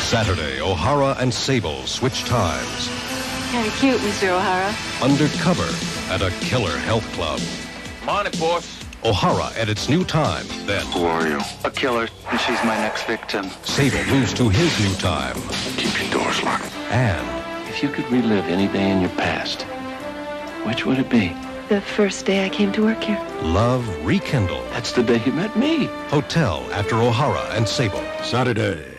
Saturday, Ohara and Sable switch times. Kind of cute, Mr. Ohara. Undercover at a killer health club. Morning, boss. Ohara at its new time, then Who are you? A killer, and she's my next victim. Sable moves to his new time. Keep your doors locked. And If you could relive any day in your past, which would it be? The first day I came to work here. love rekindled. That's the day you met me. Hotel after Ohara and Sable. Saturday,